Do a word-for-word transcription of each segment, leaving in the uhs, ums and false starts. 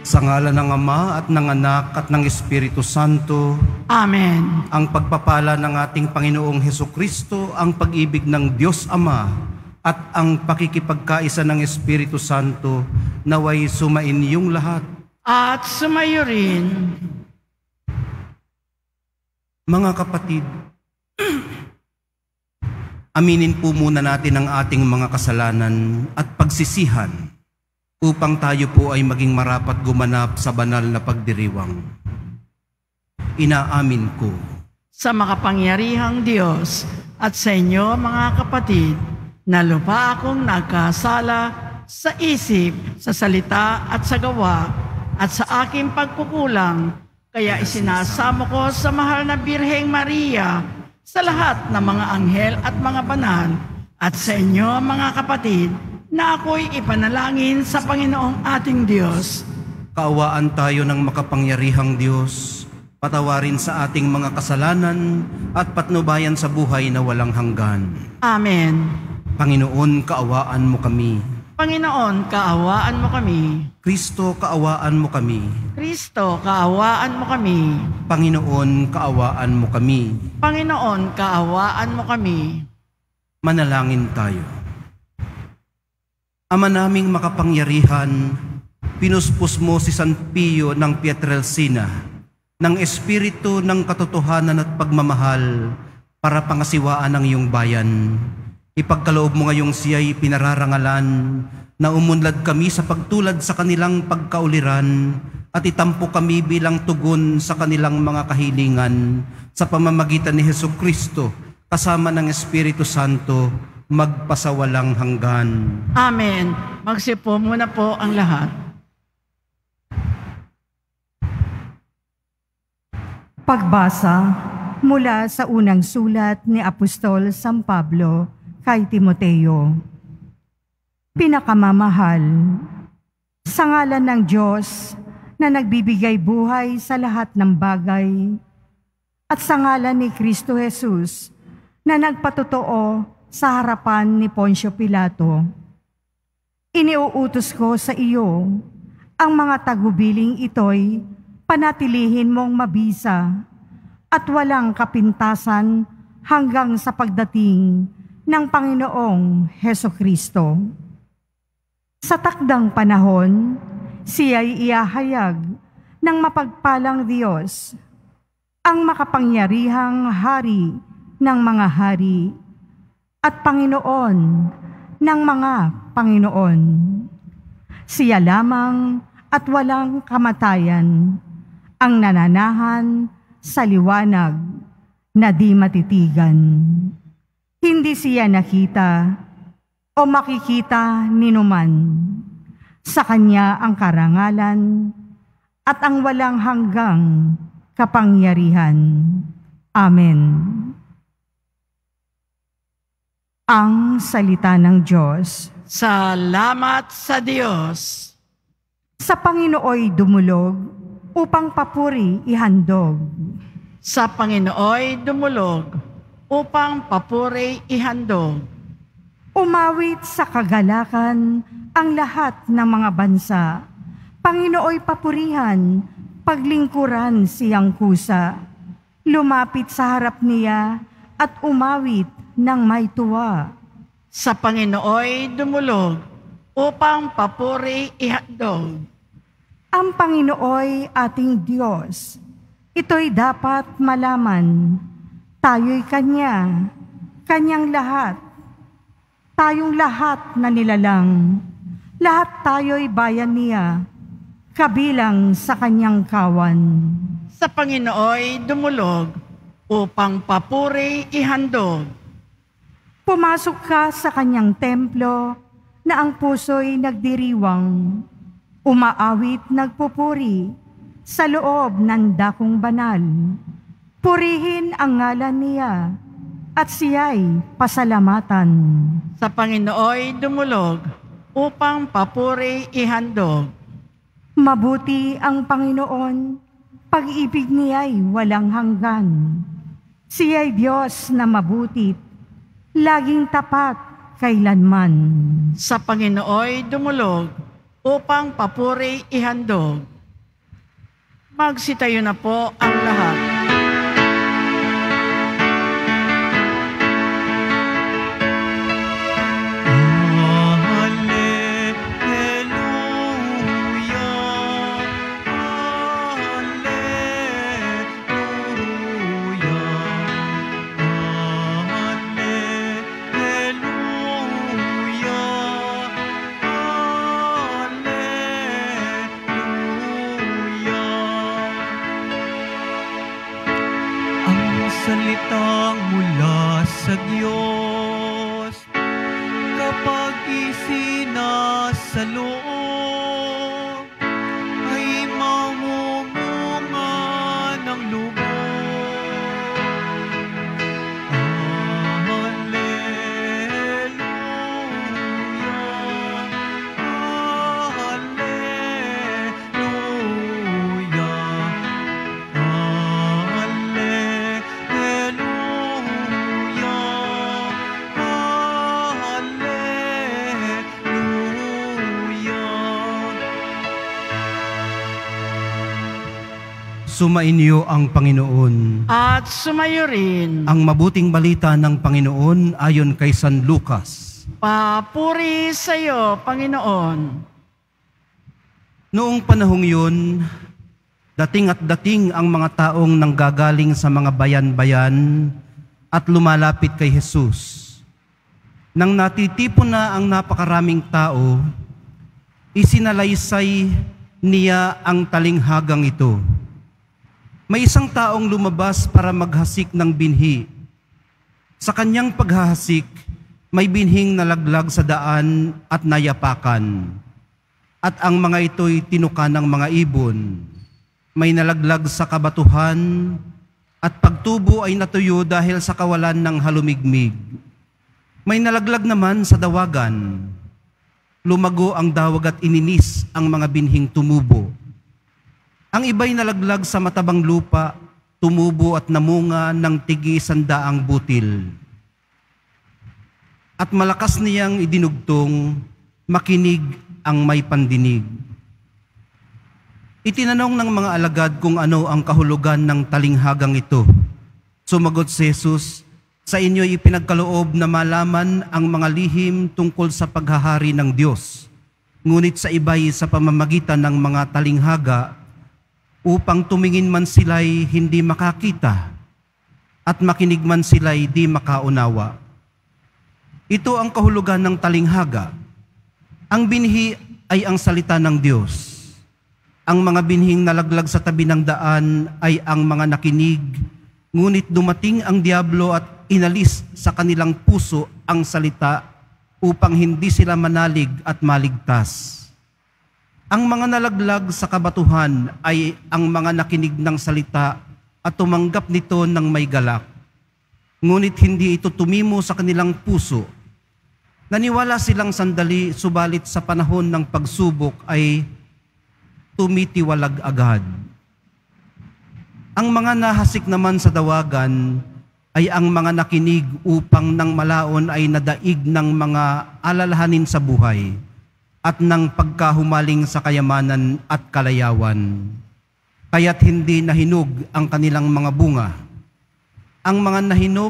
Sa ngalan ng Ama at ng Anak at ng Espiritu Santo. Amen. Ang pagpapala ng ating Panginoong Hesukristo, ang pag-ibig ng Diyos Ama, at ang pakikipagkaisa ng Espiritu Santo naway sumainyong lahat. At sumayo rin. Mga kapatid, aminin po muna natin ang ating mga kasalanan at pagsisihan upang tayo po ay maging marapat gumanap sa banal na pagdiriwang. Inaamin ko Sa makapangyarihang Diyos at sa inyo mga kapatid, na lupa akong nagkasala sa isip, sa salita at sa gawa, at sa aking pagkukulang, kaya isinasamo ko sa mahal na Birheng Maria, sa lahat ng mga anghel at mga banal, at sa inyo mga kapatid, na ako'y ipanalangin sa Panginoong ating Diyos. kaawaan tayo ng makapangyarihang Diyos, patawarin sa ating mga kasalanan at patnubayan sa buhay na walang hanggan. Amen. Panginoon, kaawaan mo kami. Panginoon, kaawaan mo kami. Kristo, kaawaan mo kami. Kristo, kaawaan mo kami. Panginoon, kaawaan mo kami. Panginoon, kaawaan mo kami. Manalangin tayo. Ama naming makapangyarihan, pinuspos mo si San Pio ng Pietrelcina ng espiritu ng katotohanan at pagmamahal para pangasiwaan ang iyong bayan. Ipagkaloob mo ngayong siya'y pinararangalan na umunlad kami sa pagtulad sa kanilang pagkauliran at itampo kami bilang tugon sa kanilang mga kahilingan sa pamamagitan ni Hesukristo kasama ng Espiritu Santo magpasawalang hanggan. Amen. Magsipo muna po ang lahat. Pagbasa mula sa unang sulat ni Apostol San Pablo kay Timoteo. Pinakamamahal, sa ngalan ng Diyos na nagbibigay buhay sa lahat ng bagay, at sa ngalan ni Kristo Jesus na nagpatotoo sa harapan ni Poncio Pilato, iniuutos ko sa iyo ang mga tagubiling ito'y panatilihin mong mabisa at walang kapintasan hanggang sa pagdating ng Panginoong Hesukristo. Sa takdang panahon, siya'y iahayag ng mapagpalang Diyos, ang makapangyarihang Hari ng mga hari at Panginoon ng mga Panginoon. Siya lamang at walang kamatayan ang nananahan sa liwanag na di matitigan. Hindi siya nakita o makikita ninuman. Sa kanya ang karangalan at ang walang hanggang kapangyarihan. Amen. Ang salita ng Diyos. Salamat sa Diyos. Sa Panginooy dumulog upang papuri ihandog. Sa Panginooy dumulog upang papuri ihandog. Umawit sa kagalakan ang lahat ng mga bansa. Panginooy papurihan, paglingkuran siyang kusa. Lumapit sa harap niya at umawit ng may tuwa. Sa Panginooy dumulog upang papuri ihandog. Ang Panginooy ating Diyos, ito'y dapat malaman. Tayo'y Kanya, Kanyang lahat. Tayong lahat na nilalang. Lahat tayo'y bayan niya, kabilang sa Kanyang kawan. Sa Panginooy dumulog upang papuri ihandog. Pumasok ka sa Kanyang templo na ang puso'y nagdiriwang, umaawit nagpupuri sa loob ng dakong banal. Purihin ang ngalan niya at siya'y pasalamatan. Sa Panginooy dumulog upang papuri ihandog. Mabuti ang Panginoon, pag-ibig niya'y walang hanggan. Siya'y Diyos na mabutit, laging tapat kailanman. Sa Panginooy dumulog upang papuri ihandog. Magsitayo na po ang lahat. Salitang mula sa Diyos, kapag isinasalo, ay mamumunga ng lubos. Hallelujah, Sumainyo ang Panginoon. At sumayo rin. Ang mabuting balita ng Panginoon ayon kay San Lucas. Papuri sa iyo, Panginoon. Noong panahong yun, dating at dating ang mga taong nanggagaling sa mga bayan-bayan at lumalapit kay Jesus. Nang natitipon na ang napakaraming tao, isinalaysay niya ang talinghagang ito. May isang taong lumabas para maghasik ng binhi. Sa kanyang paghahasik, may binhing nalaglag sa daan at nayapakan. At ang mga ito'y tinuka ng mga ibon. May nalaglag sa kabatuhan at pagtubo ay natuyo dahil sa kawalan ng halumigmig. May nalaglag naman sa dawagan. Lumago ang dawag at ininis ang mga binhing tumubo. Ang iba'y nalaglag sa matabang lupa, tumubo at namunga ng tigi sandaang butil. At malakas niyang idinugtong, makinig ang may pandinig. Itinanong ng mga alagad kung ano ang kahulugan ng talinghagang ito. Sumagot si Jesus, sa inyo'y ipinagkaloob na malaman ang mga lihim tungkol sa paghahari ng Diyos. Ngunit sa iba'y sa pamamagitan ng mga talinghaga, upang tumingin man sila'y hindi makakita at makinig man sila'y di makaunawa. Ito ang kahulugan ng talinghaga. Ang binhi ay ang salita ng Diyos. Ang mga binhing nalaglag sa tabi ng daan ay ang mga nakinig, ngunit dumating ang diablo at inalis sa kanilang puso ang salita upang hindi sila manalig at maligtas. Ang mga nalaglag sa kabatuhan ay ang mga nakinig ng salita at tumanggap nito ng may galak. Ngunit hindi ito tumimo sa kanilang puso. Naniwala silang sandali, subalit sa panahon ng pagsubok ay tumitiwalag agad. Ang mga nahasik naman sa dawagan ay ang mga nakinig upang nang malaon ay nadaig ng mga alalahanin sa buhay at ng pagkahumaling sa kayamanan at kalayawan. Kaya't hindi nahinog ang kanilang mga bunga. Ang mga nahinog,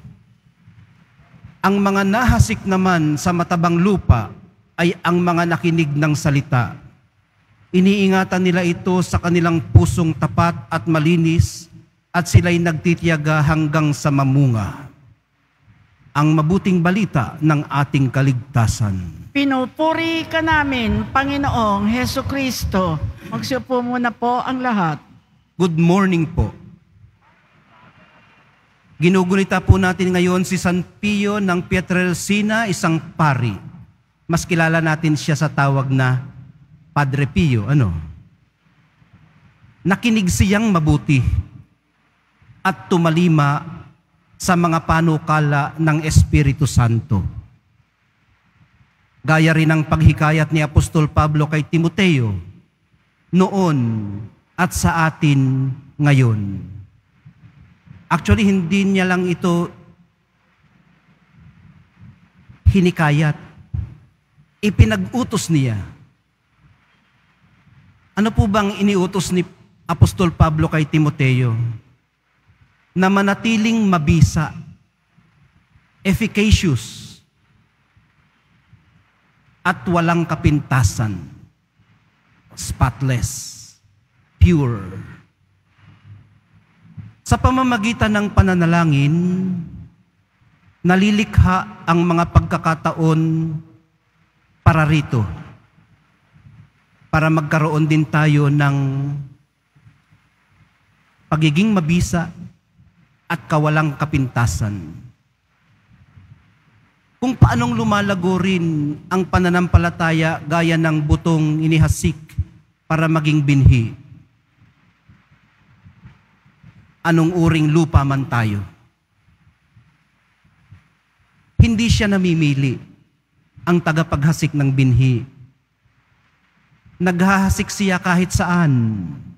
ang mga nahasik naman sa matabang lupa ay ang mga nakinig ng salita. Iniingatan nila ito sa kanilang pusong tapat at malinis at sila'y nagtitiyaga hanggang sa mamunga. Ang mabuting balita ng ating kaligtasan. Pinupuri ka namin, Panginoong Heso Kristo. Magsiupo muna po ang lahat. Good morning po. Ginugunita po natin ngayon si San Pio ng Pietrelcina, isang pari. Mas kilala natin siya sa tawag na Padre Pio. Ano? Nakinig siyang mabuti at tumalima sa mga panukala ng Espiritu Santo. Gaya rin ang paghikayat ni Apostol Pablo kay Timoteo noon at sa atin ngayon. Actually, hindi niya lang ito hinikayat. Ipinag-utos niya. Ano po bang iniutos ni Apostol Pablo kay Timoteo na manatiling mabisa, efficacious, at walang kapintasan, spotless, pure. Sa pamamagitan ng pananalangin, nalilikha ang mga pagkakataon para rito, para magkaroon din tayo ng pagiging mabisa at kawalang kapintasan. Kung paanong lumalago rin ang pananampalataya gaya ng butong inihasik para maging binhi. Anong uring lupa man tayo. Hindi siya namimili ang tagapaghasik ng binhi. Naghahasik siya kahit saan.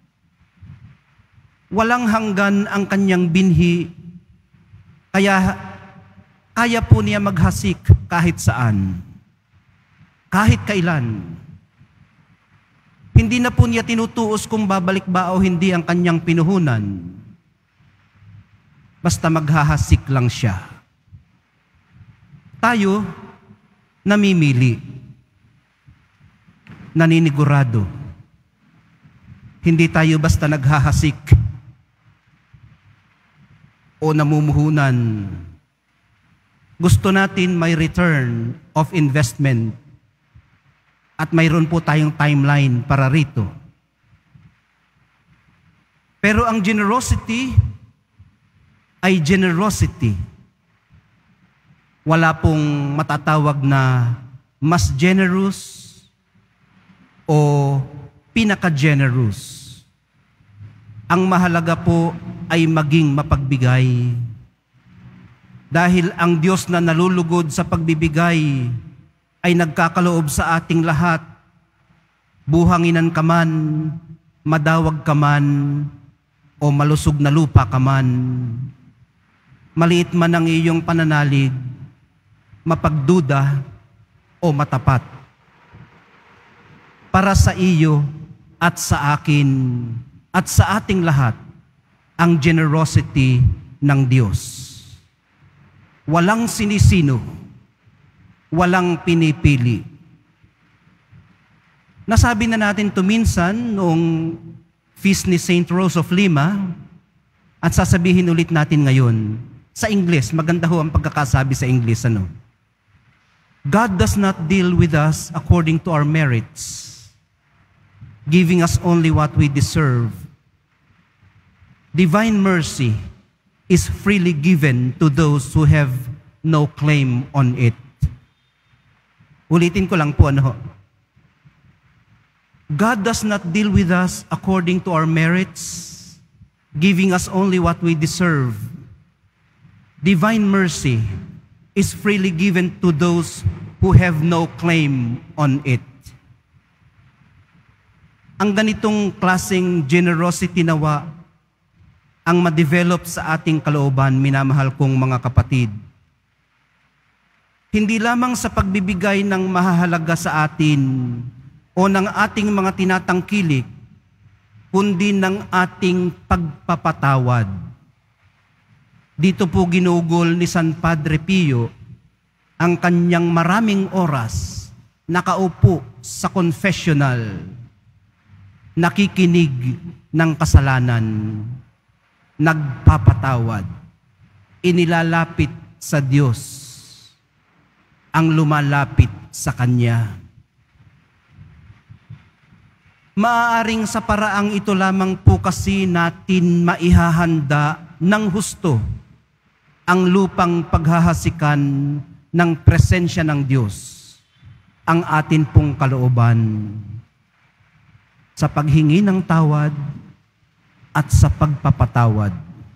Walang hanggan ang kanyang binhi, kaya kaya po niya maghasik kahit saan, kahit kailan. Hindi na po niya tinutuos kung babalik ba o hindi ang kanyang pinuhunan. Basta maghahasik lang siya. Tayo, namimili, naninigurado. Hindi tayo basta naghahasik o namumuhunan. Gusto natin may return of investment at mayroon po tayong timeline para rito. Pero ang generosity ay generosity. Wala pong matatawag na mas generous o pinaka-generous. Ang mahalaga po ay maging mapagbigay. Dahil ang Diyos na nalulugod sa pagbibigay ay nagkakaloob sa ating lahat. Buhanginan ka man, madawag ka man, o malusog na lupa ka man. Maliit man ang iyong pananalig, mapagduda o matapat. Para sa iyo at sa akin at sa ating lahat, ang generosity ng Diyos. Walang sinisino, walang pinipili. Nasabi na natin to minsan noong feast ni Saint Rose of Lima at sasabihin ulit natin ngayon. Sa English, maganda ho ang pagkakasabi sa English. Ano? God does not deal with us according to our merits, giving us only what we deserve. Divine mercy is freely given to those who have no claim on it. Ulitin ko lang po, ano ho. God does not deal with us according to our merits, giving us only what we deserve. Divine mercy is freely given to those who have no claim on it. Ang ganitong klaseng generosity nawa ang ma-develop sa ating kalooban, minamahal kong mga kapatid. Hindi lamang sa pagbibigay ng mahahalaga sa atin o ng ating mga tinatangkilik, kundi ng ating pagpapatawad. Dito po ginugol ni San Padre Pio ang kanyang maraming oras nakaupo sa confessional, nakikinig ng kasalanan, nagpapatawad, inilalapit sa Diyos ang lumalapit sa Kanya. Maaaring sa paraang ito lamang po kasi natin maihahanda ng husto ang lupang paghahasikan ng presensya ng Diyos, ang atin pong kalooban sa paghingi ng tawad at sa pagpapatawad.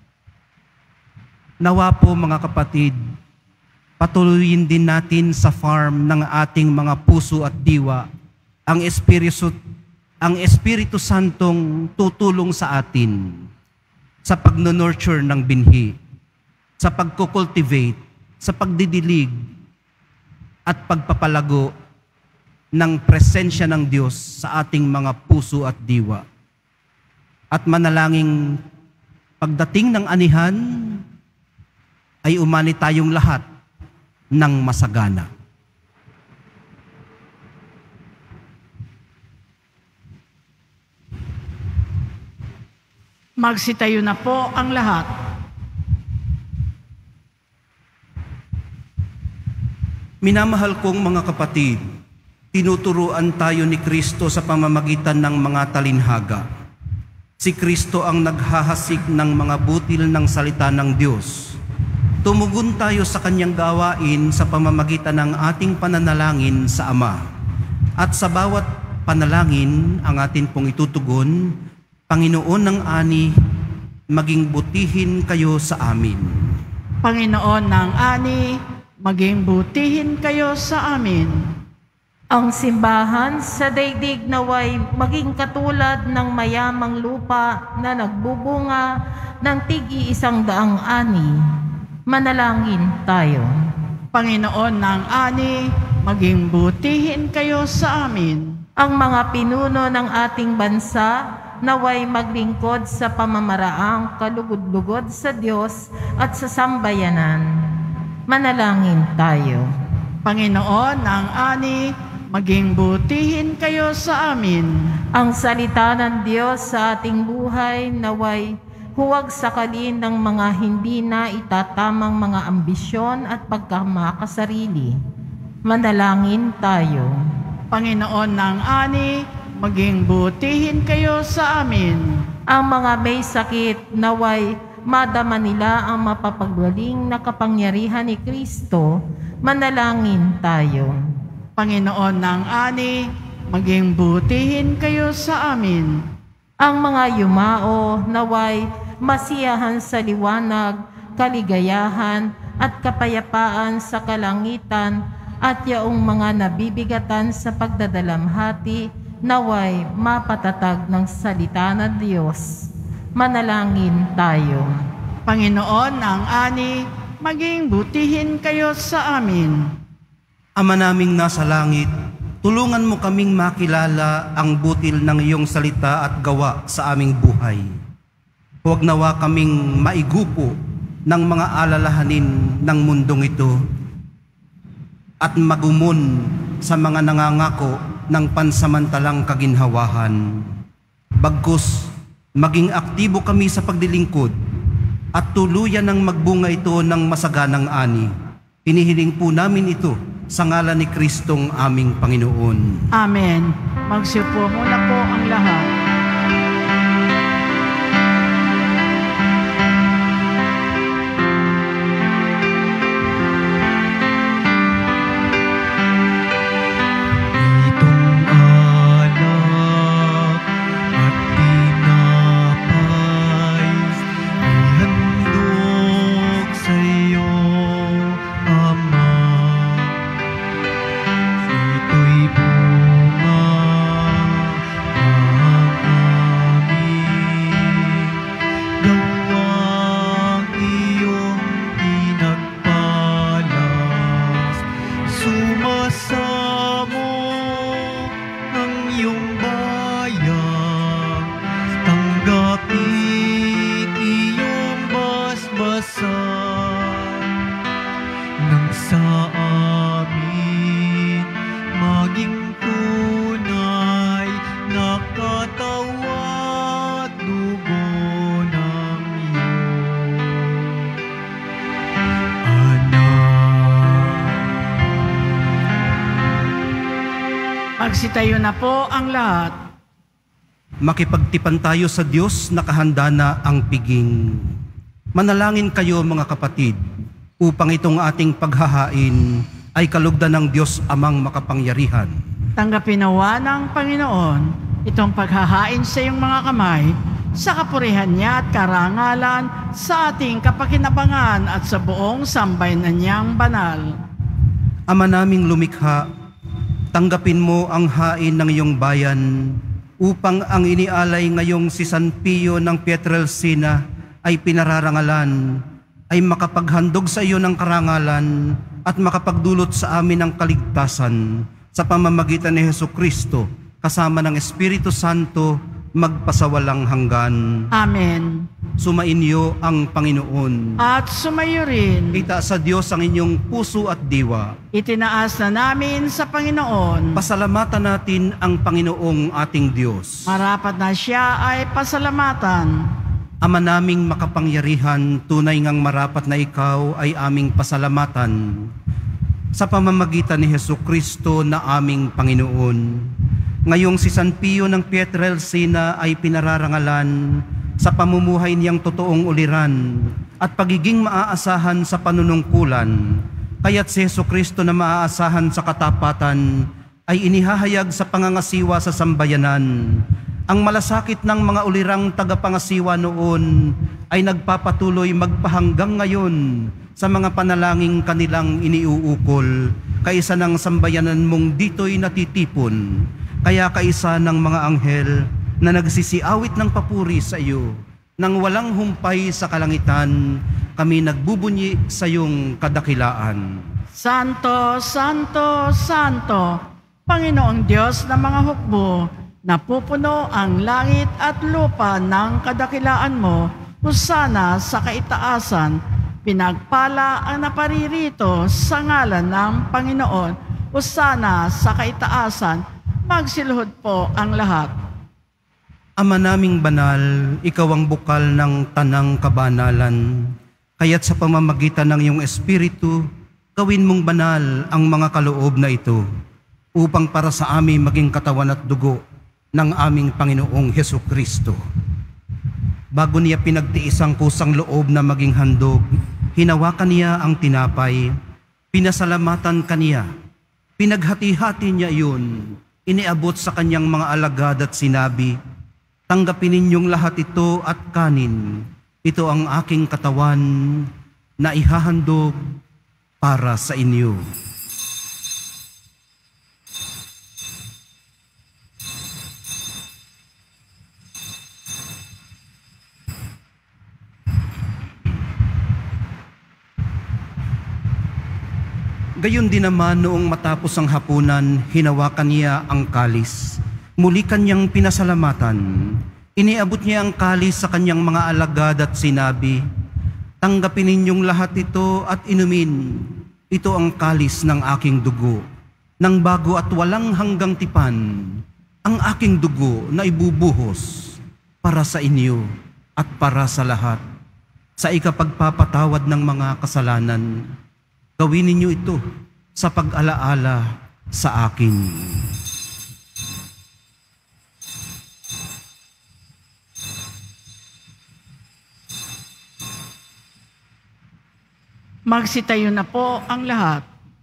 Nawa po mga kapatid, patuloyin din natin sa farm ng ating mga puso at diwa ang Espiritu, ang Espiritu Santong tutulong sa atin sa pag-nurture ng binhi, sa pagkukultivate, sa pagdidilig at pagpapalago ng presensya ng Diyos sa ating mga puso at diwa. at manalangin pagdating ng anihan ay umani tayong lahat ng masagana. Magsitayo na po ang lahat. Minamahal kong mga kapatid, tinuturuan tayo ni Kristo sa pamamagitan ng mga talinhaga. Si Kristo ang naghahasik ng mga butil ng salita ng Diyos. Tumugon tayo sa kanyang gawain sa pamamagitan ng ating pananalangin sa Ama. At sa bawat panalangin ang atin pong itutugon, Panginoon ng ani, maging butihin kayo sa amin. Panginoon ng ani, maging butihin kayo sa amin. Ang simbahan sa daigdig naway maging katulad ng mayamang lupa na nagbubunga ng tig-iisang daang ani. Manalangin tayo. Panginoon ng ani, maging butihin kayo sa amin. Ang mga pinuno ng ating bansa naway maglingkod sa pamamaraang kalugod-lugod sa Diyos at sa sambayanan. Manalangin tayo. Panginoon ng ani, maging butihin kayo sa amin. Ang salita ng Diyos sa ating buhay naway huwag sakalin ng mga hindi na itatamang mga ambisyon at pagkamakasarili. Manalangin tayo. Panginoon ng ani, maging butihin kayo sa amin. Ang mga may sakit naway madama nila ang mapapagaling na kapangyarihan ni Kristo. Manalangin tayo. Panginoon ng ani, maging butihin kayo sa amin. Ang mga yumao naway masiyahan sa liwanag, kaligayahan at kapayapaan sa kalangitan at yaong mga nabibigatan sa pagdadalamhati naway mapatatag ng salita ng Diyos. Manalangin tayo. Panginoon ng ani, maging butihin kayo sa amin. Ama naming nasa langit, tulungan mo kaming makilala ang butil ng iyong salita at gawa sa aming buhay. Huwag nawa kaming maigupo ng mga alalahanin ng mundong ito at magumon sa mga nangangako ng pansamantalang kaginhawahan. Bagkus, maging aktibo kami sa pagdilingkod at tuluyan ng magbunga ito ng masaganang ani. Hinihiling po namin ito sa ngalan ni Kristong aming Panginoon. Amen. Magsiupo muna po ang lahat. Magsitayo na po ang lahat. Makipagtipan tayo sa Diyos na kahanda na ang piging. Manalangin kayo mga kapatid, upang itong ating paghahain ay kalugdan ng Diyos Amang makapangyarihan. Tanggapin nawa ng Panginoon itong paghahain sa iyong mga kamay sa kapurihan niya at karangalan sa ating kapakinabangan at sa buong sambayanan niyang banal. Ama naming lumikha, tanggapin mo ang hain ng iyong bayan upang ang inialay ngayong si San Pio ng Pietrelcina ay pinararangalan, ay makapaghandog sa iyo ng karangalan at makapagdulot sa amin ng kaligtasan sa pamamagitan ni Hesukristo kasama ng Espiritu Santo magpasawalang hanggan. Amen. Sumainyo ang Panginoon. At sumayo rin, Itaas sa Diyos ang inyong puso at diwa. itinaas na namin sa Panginoon. Pasalamatan natin ang Panginoong ating Diyos. Marapat na siya ay pasalamatan. Ama naming makapangyarihan, tunay ngang marapat na ikaw ay aming pasalamatan sa pamamagitan ni Hesukristo na aming Panginoon. Ngayong si San Pio ng Pietrelcina ay pinararangalan sa pamumuhay niyang totoong uliran at pagiging maaasahan sa panunungkulan, kaya't si Hesukristo na maaasahan sa katapatan ay inihahayag sa pangangasiwa sa sambayanan. Ang malasakit ng mga ulirang tagapangasiwa noon ay nagpapatuloy magpahanggang ngayon sa mga panalangin kanilang iniuukol, kaisa ng sambayanan mong dito'y natitipon. Kaya kaisa ng mga anghel na nagsisiawit ng papuri sa iyo, nang walang humpay sa kalangitan, kami nagbubunyi sa iyong kadakilaan. Santo, Santo, Santo, Panginoong Diyos ng mga hukbo, napupuno ang langit at lupa ng kadakilaan mo. Husana sa kaitaasan, pinagpala ang naparirito sa ngalan ng Panginoon. Husana sa kaitaasan, magsiluhod po ang lahat. Ama naming banal, ikaw ang bukal ng tanang kabanalan. Kaya't sa pamamagitan ng iyong Espiritu, gawin mong banal ang mga kaloob na ito, upang para sa amin maging katawan at dugo ng aming Panginoong Hesukristo. Bago niya pinagtiis ang kusang loob na maging handog, hinawakan niya ang tinapay, pinasalamatan kaniya, pinaghati-hati niya iyon, iniabot sa kanyang mga alagad at sinabi, tanggapin ninyong lahat ito at kanin. Ito ang aking katawan na ihahandog para sa inyo. Gayon din naman noong matapos ang hapunan, hinawakan niya ang kalis. Muli kanyang pinasalamatan. Iniabot niya ang kalis sa kanyang mga alagad at sinabi, tanggapin ninyong lahat ito at inumin. Ito ang kalis ng aking dugo, ng bago at walang hanggang tipan, ang aking dugo na ibubuhos para sa inyo at para sa lahat, sa ikapagpapatawad ng mga kasalanan. Gawin ninyo ito sa pag-alaala sa akin. Magsitayo na po ang lahat.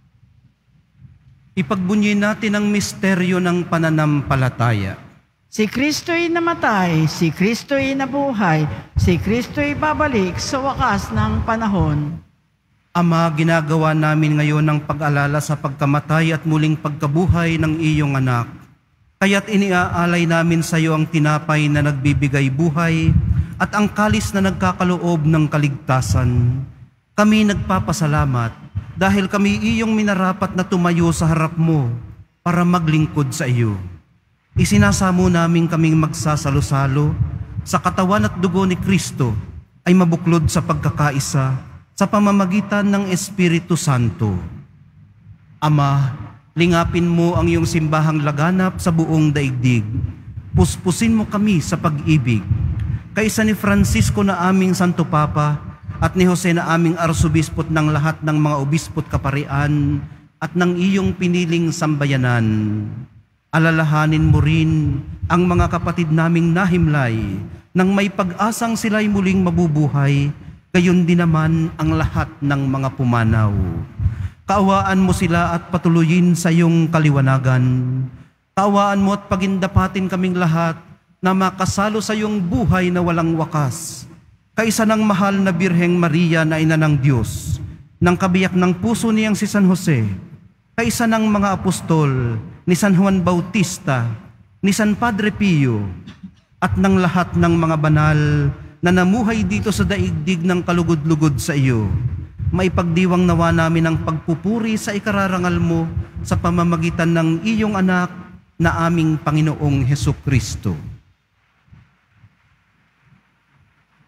Ipagbunyi natin ang misteryo ng pananampalataya. Si Kristo'y namatay, si Kristo'y nabuhay, si Kristo'y babalik sa wakas ng panahon. Ama, ginagawa namin ngayon ang pag-alala sa pagkamatay at muling pagkabuhay ng iyong anak. Kaya't iniaalay namin sa iyo ang tinapay na nagbibigay buhay at ang kalis na nagkakaloob ng kaligtasan. Kami nagpapasalamat dahil kami iyong minarapat na tumayo sa harap mo para maglingkod sa iyo. Isinasamo namin kaming magsasalo-salo sa katawan at dugo ni Kristo ay mabuklod sa pagkakaisa sa pamamagitan ng Espiritu Santo. Ama, lingapin mo ang iyong simbahang laganap sa buong daigdig. Puspusin mo kami sa pag-ibig. Kaisa ni Francisco na aming Santo Papa at ni Jose na aming arsobispot ng lahat ng mga obispot kaparian at ng iyong piniling sambayanan. Alalahanin mo rin ang mga kapatid naming nahimlay nang may pag-asang sila'y muling mabubuhay, gayon din naman ang lahat ng mga pumanaw. Kaawaan mo sila at patuloyin sa iyong kaliwanagan. Kaawaan mo at pagindapatin kaming lahat na makasalo sa iyong buhay na walang wakas. Kaisa ng mahal na Birheng Maria na ina ng Diyos, ng kabiyak ng puso niyang si San Jose, kaisa ng mga apostol, ni San Juan Bautista, ni San Padre Pio, at ng lahat ng mga banal na namuhay dito sa daigdig ng kalugod-lugod sa iyo, maipagdiwang nawa namin ang pagpupuri sa ikararangal mo sa pamamagitan ng iyong anak na aming Panginoong Hesukristo.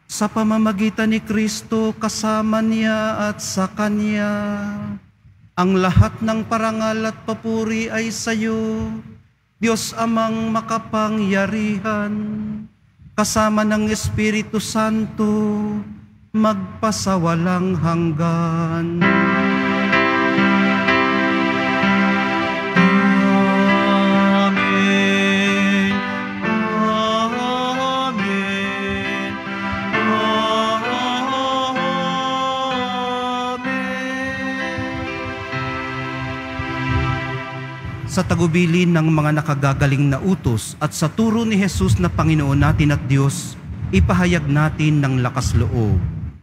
Sa pamamagitan ni Kristo, kasama niya at sa Kanya, ang lahat ng parangal at papuri ay sa iyo, Diyos Amang makapangyarihan, kasama ng Espiritu Santo, magpasawalang hanggan. Sa tagubilin ng mga nakagagaling na utos at sa turo ni Jesus na Panginoon natin at Diyos, ipahayag natin ng lakas loob.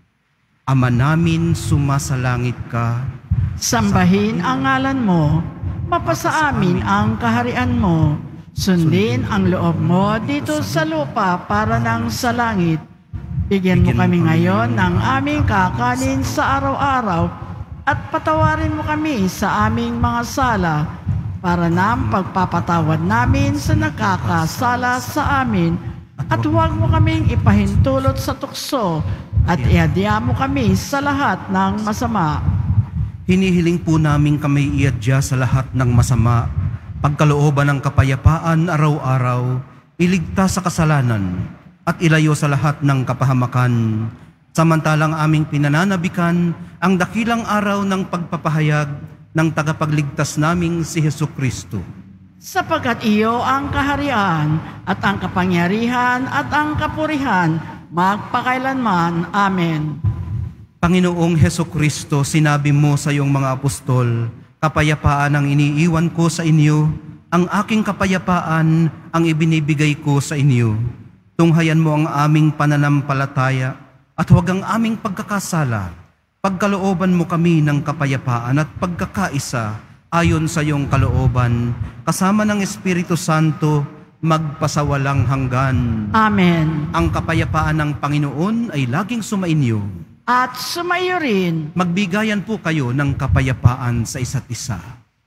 Ama namin, sumasalangit ka. Sambahin ang ngalan mo, mapasa amin ang kaharian mo. Sundin ang loob mo dito sa lupa para nang sa langit. Bigyan mo kami ngayon ng aming kakanin sa araw-araw at patawarin mo kami sa aming mga sala para ng pagpapatawad namin sa nakakasala sa amin, at huwag mo kaming ipahintulot sa tukso at ihadya mo kami sa lahat ng masama. Hinihiling po namin kami iadya sa lahat ng masama, pagkalooban ng kapayapaan araw-araw, iligtas sa kasalanan, at ilayo sa lahat ng kapahamakan. Samantalang aming pinananabikan ang dakilang araw ng pagpapahayag ng tagapagligtas naming si Jesucristo. Sapagkat iyo ang kaharian at ang kapangyarihan at ang kapurihan magpakailanman. Amen. Panginoong Jesucristo, sinabi mo sa iyong mga apostol, kapayapaan ang iniiwan ko sa inyo, ang aking kapayapaan ang ibinibigay ko sa inyo. Tunghayan mo ang aming pananampalataya at huwag ang aming pagkakasala. Pagkalooban mo kami ng kapayapaan at pagkakaisa ayon sa iyong kalooban, kasama ng Espiritu Santo, magpasawalang hanggan. Amen. Ang kapayapaan ng Panginoon ay laging sumainyo. At sumaiyo rin. Magbigayan po kayo ng kapayapaan sa isa't isa.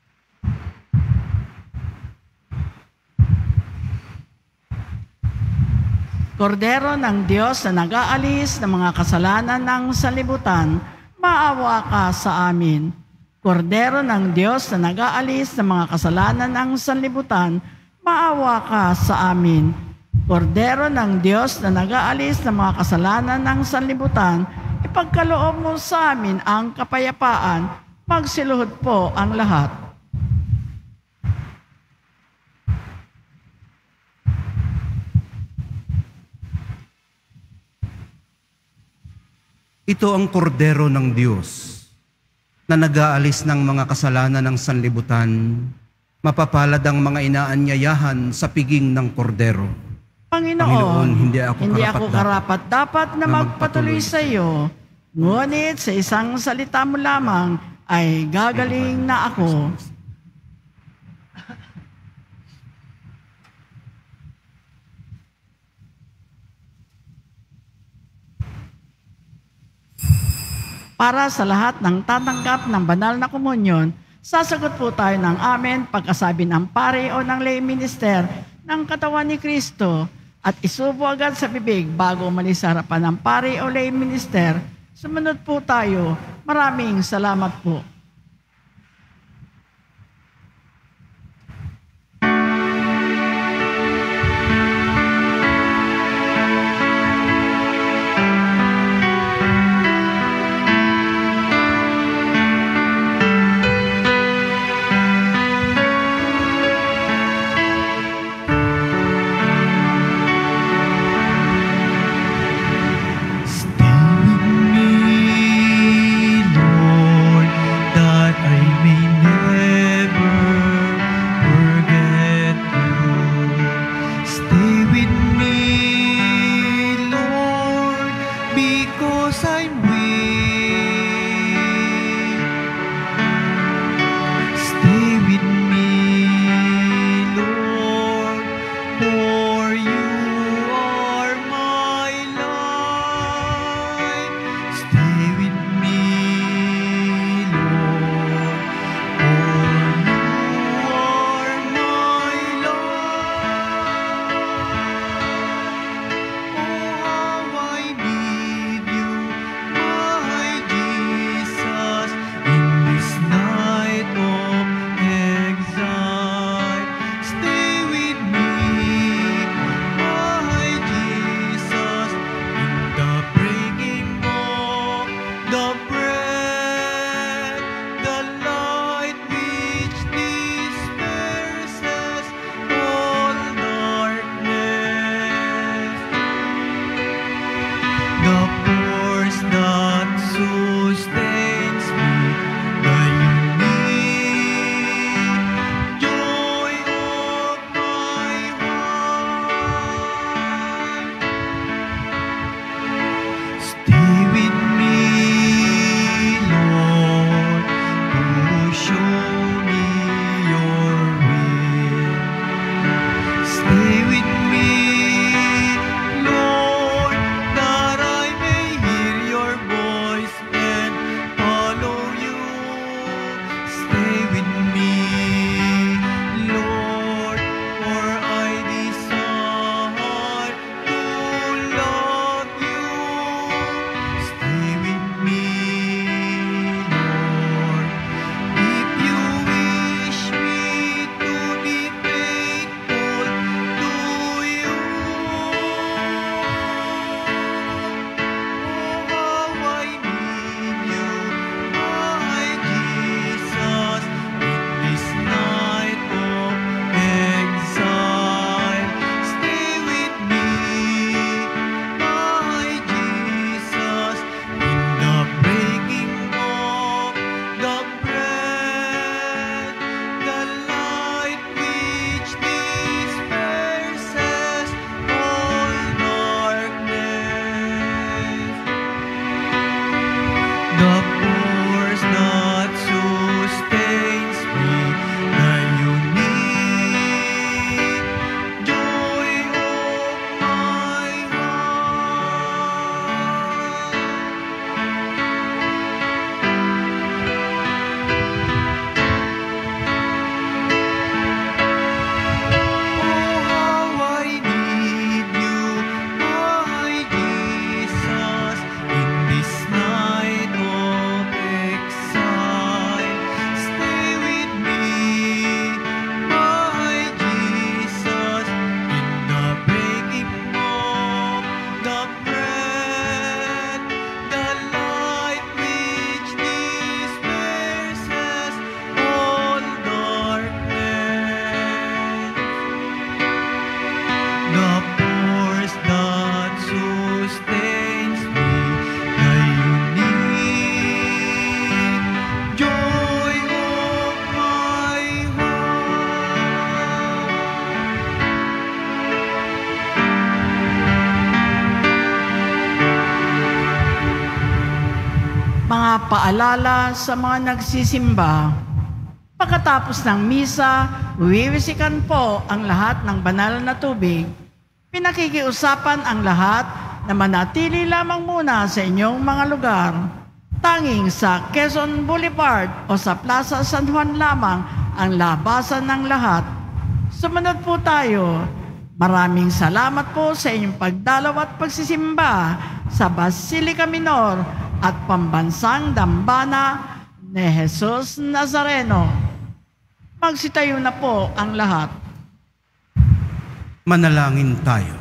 Kordero ng Diyos na nag-aalis ng mga kasalanan ng sanlibutan, maawa ka sa amin. Kordero ng Diyos na nag-aalis ng mga kasalanan ng sanlibutan, maawa ka sa amin. Kordero ng Diyos na nag-aalis ng mga kasalanan ng sanlibutan, ipagkaloob mo sa amin ang kapayapaan, magsiluhod po ang lahat. Ito ang kordero ng Diyos na nag-aalis ng mga kasalanan ng sanlibutan. Mapapalad ang mga inaanyayahan sa piging ng kordero. Panginoon, Panginoon, hindi ako hindi karapat ako karapat-dapat na, na magpatuloy magpatuloy sa iyo. Ngunit sa isang salita mo lamang ay gagaling na ako. Para sa lahat ng tatanggap ng banal na komunyon, sasagot po tayo ng amen pagkasabi ng pare o ng lay minister ng katawan ni Kristo at isubo agad sa bibig bago umalis sa harapan ng pare o lay minister. Sumunod po tayo. Maraming salamat po. Lord, paalala sa mga nagsisimba. Pagkatapos ng misa, wiwisikan po ang lahat ng banal na tubig. Pinakikiusapan ang lahat na manatili lamang muna sa inyong mga lugar. Tanging sa Quezon Boulevard o sa Plaza San Juan lamang ang labasan ng lahat. Sumunod po tayo. Maraming salamat po sa inyong pagdalaw at pagsisimba sa Basilica Minor at Pambansang Dambana ni Jesus Nazareno. Magsitayo na po ang lahat. Manalangin tayo.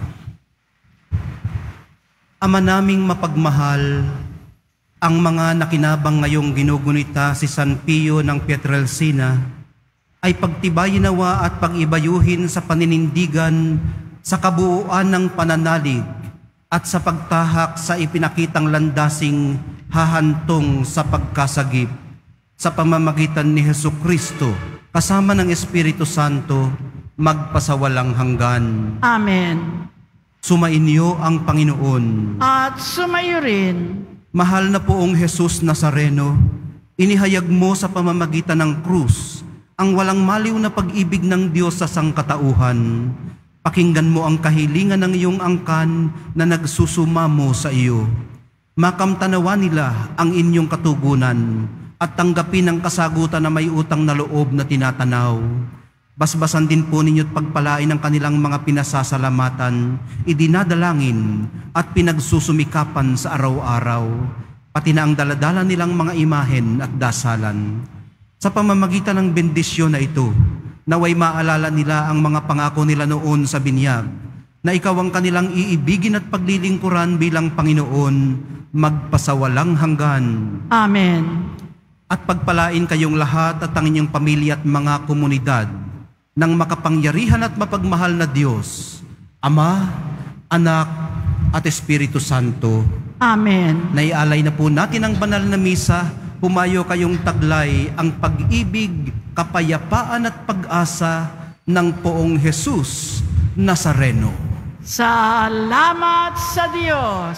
Ama naming mapagmahal, ang mga nakinabang ngayong ginugunita si San Pio ng Pietrelcina ay pagtibayin nawa at pag-ibayuhin sa paninindigan sa kabuuan ng pananalig at sa pagtahak sa ipinakitang landasing hahantong sa pagkasagip sa pamamagitan ni Hesukristo kasama ng Espiritu Santo magpasawalang hanggan. Amen. Sumainyo ang Panginoon. At sumayo rin. Mahal na poong Jesus Nazareno, inihayag mo sa pamamagitan ng krus ang walang maliw na pag-ibig ng Diyos sa sangkatauhan. Pakinggan mo ang kahilingan ng iyong angkan na nagsusumamo sa iyo. Makamtanawa nila ang inyong katugunan at tanggapin ang kasagutan na may utang na loob na tinatanaw. Basbasan din po ninyo't pagpalain ang kanilang mga pinasasalamatan, idinadalangin at pinagsusumikapan sa araw-araw, pati na ang daladala nilang mga imahen at dasalan. Sa pamamagitan ng bendisyon na ito, naway maalala nila ang mga pangako nila noon sa binyag, na ikaw ang kanilang iibigin at paglilingkuran bilang Panginoon, magpasawalang hanggan. Amen. At pagpalain kayong lahat at ang inyong pamilya at mga komunidad ng makapangyarihan at mapagmahal na Diyos, Ama, Anak, at Espiritu Santo. Amen. Naialay na po natin ang banal na misa. Pumayo kayong taglay ang pag-ibig, kapayapaan at pag-asa ng poong Jesus Nazareno. Salamat sa Diyos.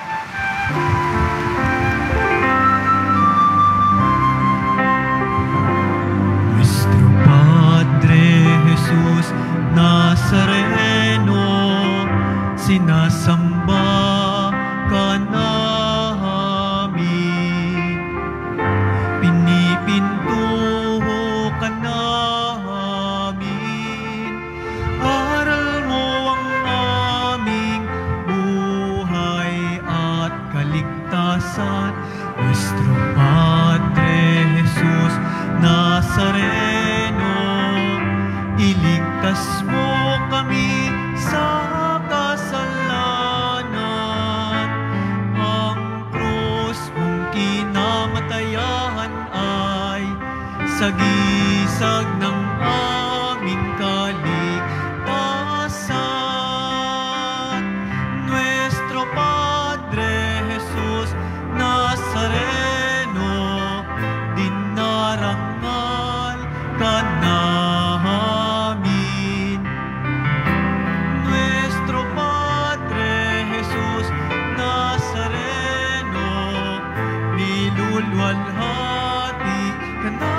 Nuestro Padre Jesus Nazareno, sinasamba ka namin, pinipintuho ka namin, aral mo ang aming buhay at kaligtasan. Nuestro Padre Jesus Nazareno, iligtas mo kami sa kasalanan. Ang krus mong kinamatayan ay sagisag ng aming kaligtasan. Nuestro Padre Jesus Nazareno, dinarangal ka namin. Nuestro Padre Jesus Nazareno, niluluwalhati ka namin.